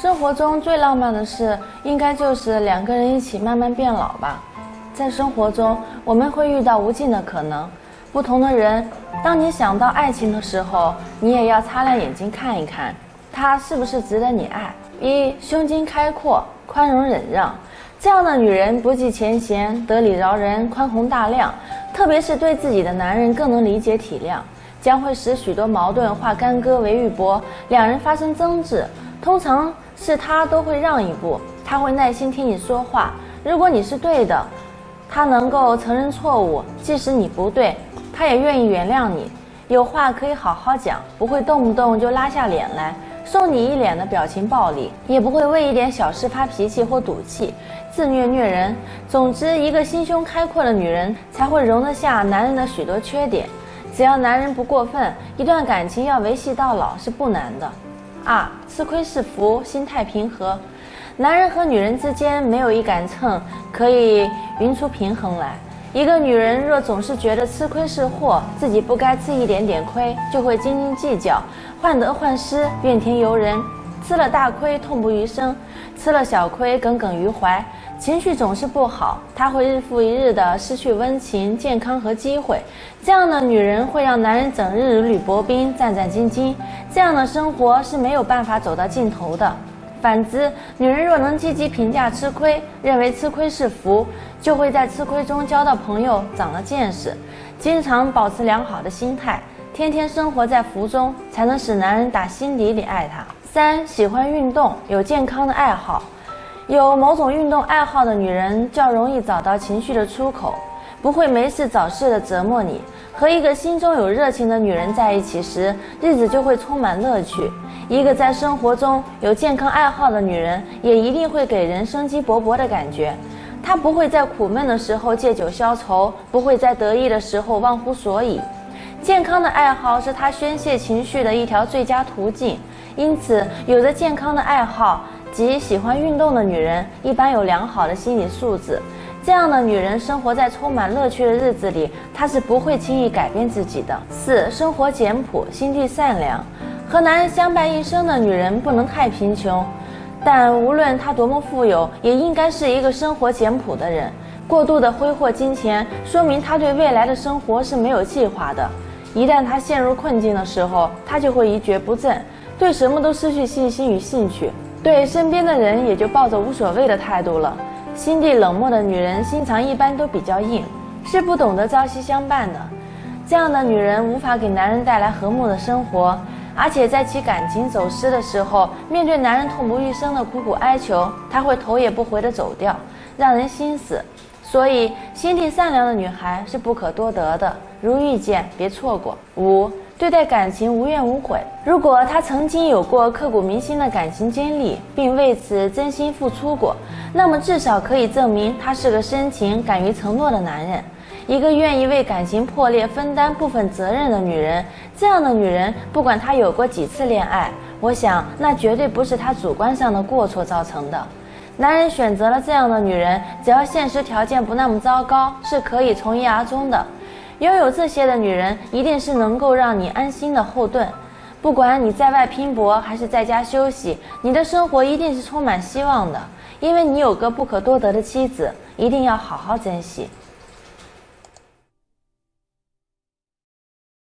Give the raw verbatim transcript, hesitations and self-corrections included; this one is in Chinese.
生活中最浪漫的事，应该就是两个人一起慢慢变老吧。在生活中，我们会遇到无尽的可能，不同的人。当你想到爱情的时候，你也要擦亮眼睛看一看，他是不是值得你爱。一，胸襟开阔，宽容忍让。这样的女人不计前嫌，得理饶人，宽宏大量，特别是对自己的男人更能理解体谅，将会使许多矛盾化干戈为玉帛。两人发生争执，通常是他都会让一步，他会耐心听你说话。如果你是对的，他能够承认错误，即使你不对，他也愿意原谅你。有话可以好好讲，不会动不动就拉下脸来，受你一脸的表情暴力，也不会为一点小事发脾气或赌气，自虐虐人。总之，一个心胸开阔的女人才会容得下男人的许多缺点。只要男人不过分，一段感情要维系到老是不难的。二，吃亏是福，心态平和。男人和女人之间没有一杆秤可以匀出平衡来。一个女人若总是觉得吃亏是祸，自己不该吃一点点亏，就会斤斤计较，患得患失，怨天尤人。吃了大亏痛不欲生，吃了小亏耿耿于怀，情绪总是不好，她会日复一日的失去温情、健康和机会。这样的女人会让男人整日如履薄冰，战战兢兢，这样的生活是没有办法走到尽头的。反之，女人若能积极评价吃亏，认为吃亏是福，就会在吃亏中交到朋友，长了见识，经常保持良好的心态，天天生活在福中，才能使男人打心底里爱她。三，喜欢运动，有健康的爱好。有某种运动爱好的女人较容易找到情绪的出口，不会没事找事的折磨你。和一个心中有热情的女人在一起时，日子就会充满乐趣。一个在生活中有健康爱好的女人，也一定会给人生机勃勃的感觉。她不会在苦闷的时候借酒消愁，不会在得意的时候忘乎所以。健康的爱好是她宣泄情绪的一条最佳途径。因此，有着健康的爱好及喜欢运动的女人，一般有良好的心理素质。这样的女人生活在充满乐趣的日子里，她是不会轻易改变自己的。四，生活简朴，心地善良。和男人相伴一生的女人不能太贫穷，但无论她多么富有，也应该是一个生活简朴的人。过度的挥霍金钱，说明她对未来的生活是没有计划的。一旦她陷入困境的时候，她就会一蹶不振，对什么都失去信心与兴趣，对身边的人也就抱着无所谓的态度了。心地冷漠的女人心肠一般都比较硬，是不懂得朝夕相伴的。这样的女人无法给男人带来和睦的生活，而且在其感情走失的时候，面对男人痛不欲生的苦苦哀求，她会头也不回地走掉，让人心死。所以心地善良的女孩是不可多得的，如遇见别错过。五，对待感情无怨无悔。如果她曾经有过刻骨铭心的感情经历，并为此真心付出过，那么至少可以证明她是个深情敢于承诺的男人，一个愿意为感情破裂分担部分责任的女人。这样的女人，不管她有过几次恋爱，我想那绝对不是她主观上的过错造成的。男人选择了这样的女人，只要现实条件不那么糟糕，是可以从一而终的。拥有这些的女人，一定是能够让你安心的后盾。不管你在外拼搏还是在家休息，你的生活一定是充满希望的，因为你有个不可多得的妻子，一定要好好珍惜。